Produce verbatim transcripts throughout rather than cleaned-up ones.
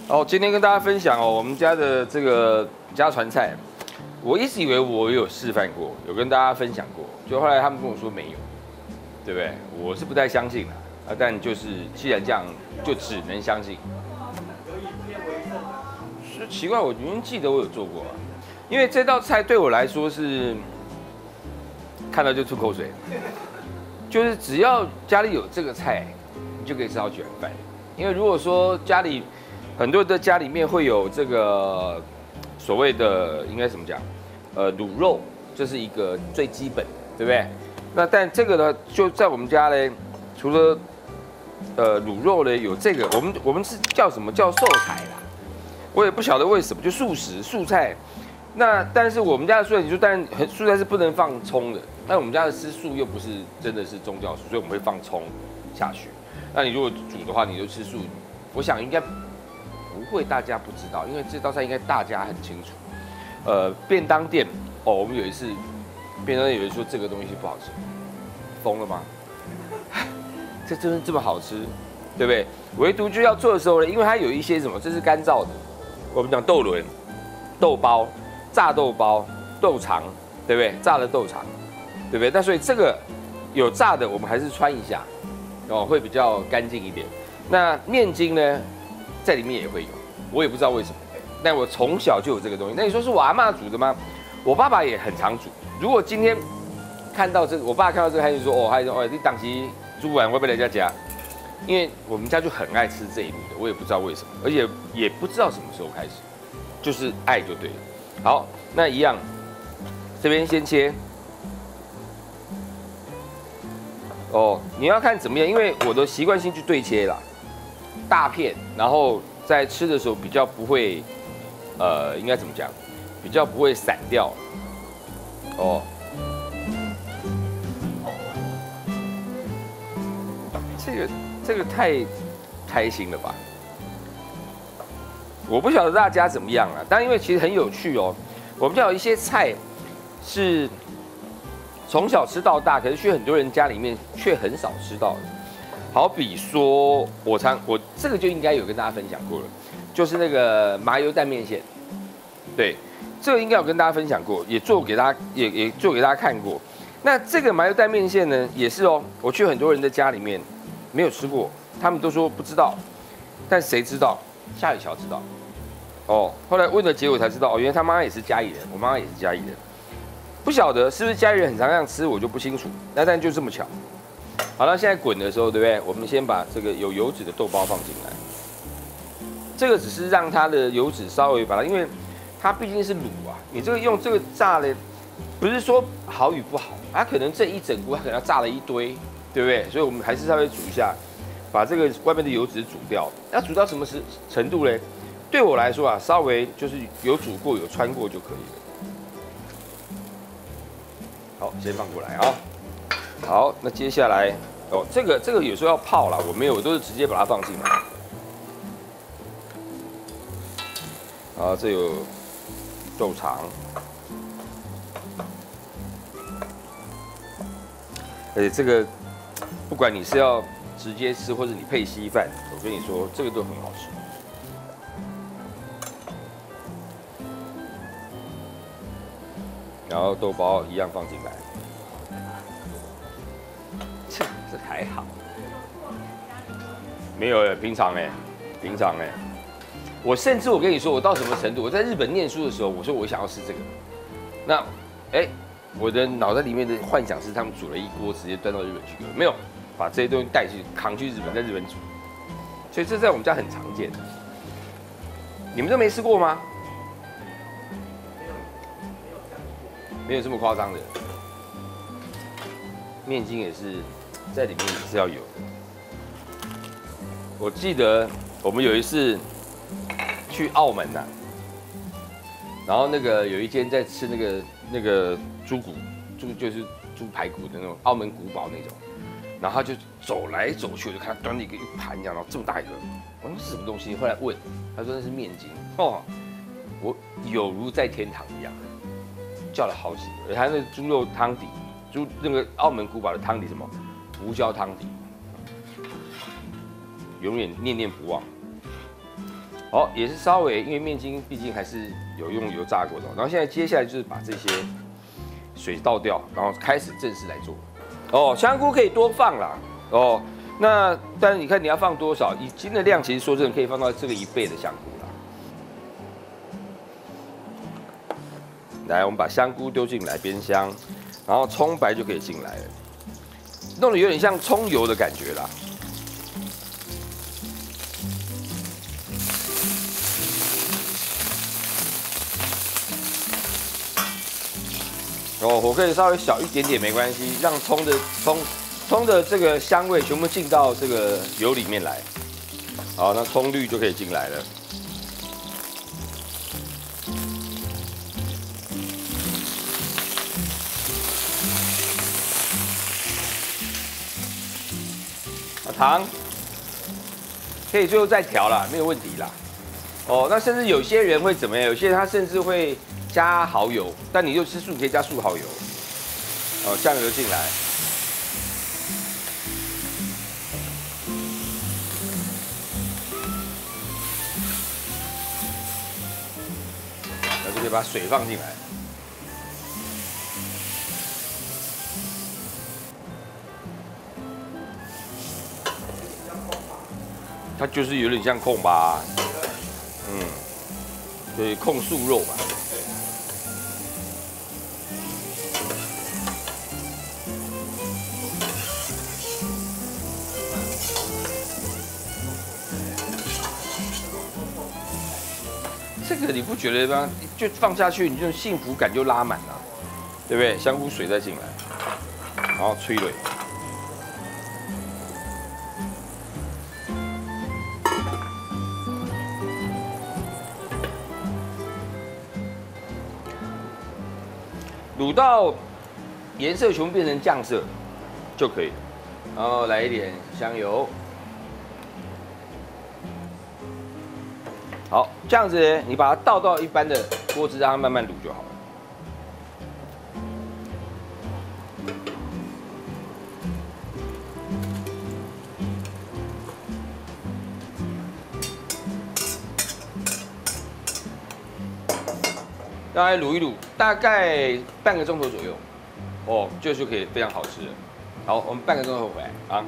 好，今天跟大家分享哦，我们家的这个家传菜，我一直以为我有示范过，有跟大家分享过，就后来他们跟我说没有，对不对？我是不太相信的啊，但就是既然这样，就只能相信。是奇怪，我明明记得我有做过啊，因为这道菜对我来说是看到就吐口水，就是只要家里有这个菜，你就可以吃好几碗饭。因为如果说家里很多的家里面会有这个所谓的应该怎么讲，呃，卤肉，这是一个最基本的，对不对？那但这个呢，就在我们家呢，除了呃卤肉呢有这个，我们我们是叫什么叫寿菜啦，我也不晓得为什么，就素食素菜。那但是我们家的素菜，你说当然素菜是不能放葱的，但我们家的吃素又不是真的是宗教素，所以我们会放葱下去。那你如果煮的话，你就吃素，我想应该不会大家不知道，因为这道菜应该大家很清楚。呃，便当店哦，我们有一次便当店有人说这个东西不好吃，疯了吗？这真的这么好吃，对不对？唯独就要做的时候呢，因为它有一些什么，这是干燥的，我们讲豆轮、豆包、炸豆包、豆肠，对不对？炸的豆肠，对不对？那所以这个有炸的，我们还是穿一下，哦，会比较干净一点。那面筋呢，在里面也会有，我也不知道为什么，但我从小就有这个东西。那你说是我阿嬷煮的吗？我爸爸也很常煮。如果今天看到这个，我爸看到这个，他就说哦，他就说哦，你当时煮完会不会来家家？因为我们家就很爱吃这一路的，我也不知道为什么，而且也不知道什么时候开始，就是爱就对了。好，那一样，这边先切。哦，你要看怎么样，因为我的习惯性去对切啦，大片，然后在吃的时候比较不会，呃，应该怎么讲，比较不会散掉。哦，这个这个太开心了吧？我不晓得大家怎么样啊，但因为其实很有趣哦，我们家有一些菜是从小吃到大，可是去很多人家里面却很少吃到的。好比说，我常我这个就应该有跟大家分享过了，就是那个麻油蛋面线。对，这个应该有跟大家分享过，也做给大家也也做给大家看过。那这个麻油蛋面线呢，也是哦，我去很多人的家里面没有吃过，他们都说不知道，但谁知道？夏雨乔知道。哦，后来问了结果才知道，哦，原来他妈也是嘉义人，我妈妈也是嘉义人。不晓得是不是家里人很常这样吃，我就不清楚。那但就这么巧。好了，现在滚的时候，对不对？我们先把这个有油脂的豆包放进来。这个只是让它的油脂稍微把它，因为它毕竟是卤啊，你这个用这个炸的，不是说好与不好，它可能这一整锅它可能要炸了一堆，对不对？所以我们还是稍微煮一下，把这个外面的油脂煮掉。要煮到什么时程度嘞？对我来说啊，稍微就是有煮过、有穿过就可以了。好，先放过来啊。好，那接下来哦，这个这个有时候要泡啦，我没有，我都是直接把它放进来。啊，这有豆肠，而且这个不管你是要直接吃，或者你配稀饭，我跟你说，这个都很好吃。然后豆包一样放进来。这这还好，没有哎，平常哎，平常哎，我甚至我跟你说，我到什么程度？我在日本念书的时候，我说我想要吃这个，那哎，我的脑袋里面的幻想是他们煮了一锅，直接端到日本去，没有把这些东西带去扛去日本，在日本煮，所以这在我们家很常见。你们都没吃过吗？没有这么夸张的，面筋也是在里面也是要有的。我记得我们有一次去澳门呐、啊，然后那个有一间在吃那个那个猪骨，猪就是猪排骨的那种澳门古堡那种，然后他就走来走去，我就看他端了一个一盘这样，然后这么大一个，我说是什么东西？后来问，他说那是面筋哦，我有如在天堂一样。叫了好几个，他那猪肉汤底，猪那个澳门古堡的汤底什么胡椒汤底，永远念念不忘。 好，也是稍微因为面筋毕竟还是有用油炸过的，然后现在接下来就是把这些水倒掉，然后开始正式来做。哦，香菇可以多放啦。哦，那但是你看你要放多少？以斤的量，其实说真的可以放到这个一倍的香菇啦。来，我们把香菇丢进来煸香，然后葱白就可以进来了，弄得有点像葱油的感觉啦。哦，火可以稍微小一点点没关系，让葱的葱葱的这个香味全部进到这个油里面来。好，那葱绿就可以进来了。那糖可以最后再调啦，没有问题啦。哦，那甚至有些人会怎么样？有些人他甚至会加蚝油，但你就吃素，你可以加素蚝油。哦，酱油进来，然后就可以把水放进来。它就是有点像控吧，嗯，对，控素肉嘛。这个你不觉得吗？就放下去，你这种幸福感就拉满了，对不对？香菇水再进来，然后催泪。卤到颜色全部变成酱色就可以了，然后来一点香油。好，这样子呢，你把它倒到一般的锅子，让它慢慢卤就好了。大概卤一卤，大概半个钟头左右，哦，这就可以非常好吃了。好，我们半个钟头回来啊。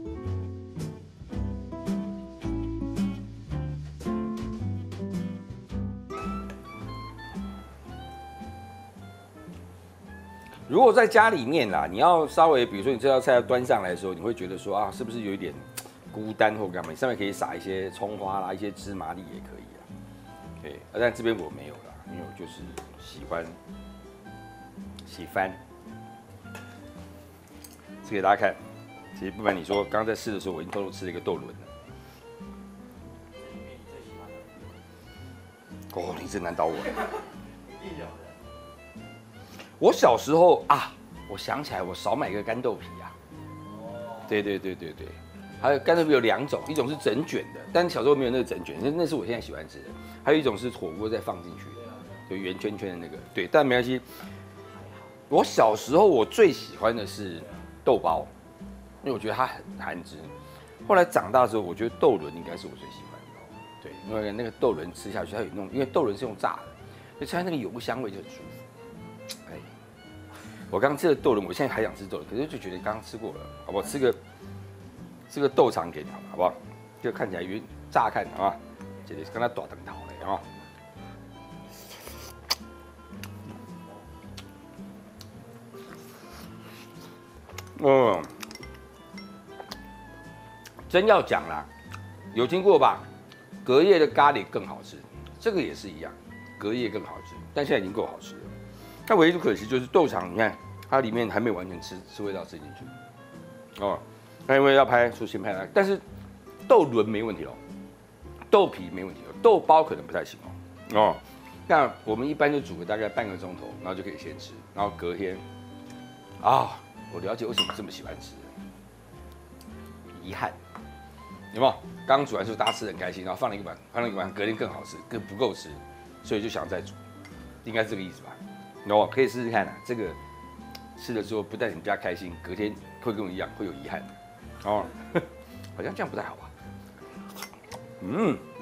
如果在家里面啦，你要稍微，比如说你这道菜要端上来的时候，你会觉得说啊，是不是有一点孤单或干嘛？你上面可以撒一些葱花啦，一些芝麻粒也可以啊。对，但这边我没有啦，因为我就是喜欢喜欢。吃给大家看，其实不瞒你说，刚刚在试的时候，我已经偷偷吃了一个豆轮了。哦，你真难倒我。我小时候啊，我想起来，我少买个干豆皮啊。对对对对对，还有干豆皮有两种，一种是整卷的，但小时候没有那个整卷，那那是我现在喜欢吃的。还有一种是火锅再放进去的，就圆圈圈的那个。对，但没关系。我小时候我最喜欢的是豆包，因为我觉得它很含汁。后来长大之后，我觉得豆轮应该是我最喜欢的。对，因为那个豆轮吃下去，它有那种，因为豆轮是用炸的，所以吃它那个油香味就很舒服。哎，我刚吃了豆轮，我现在还想吃豆轮，可是就觉得刚刚吃过了，好不好？吃个吃个豆肠给你，好不好？就看起来原乍看啊，这里跟它大灯头嘞啊。嗯，真要讲啦，有听过吧？隔夜的咖喱更好吃，这个也是一样，隔夜更好吃，但现在已经够好吃了。但唯一的可惜就是豆肠，你看它里面还没完全吃吃味道吃进去。哦，那因为要拍，所以先拍它。但是豆轮没问题哦，豆皮没问题哦，豆包可能不太行哦。哦，那我们一般就煮个大概半个钟头，然后就可以先吃，然后隔天啊。我了解为什么这么喜欢吃，遗憾有没有？刚煮完之后大家吃得很开心，然后放了一个碗，放了一个碗，隔天更好吃，更不够吃，所以就想再煮，应该是这个意思吧？哦，可以试试看啊，这个吃了之后不但你们家开心，隔天会跟我一样会有遗憾哦，好像这样不太好吧？嗯。